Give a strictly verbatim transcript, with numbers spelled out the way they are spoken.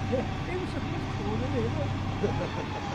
Yeah, it was a bit cool, isn't it?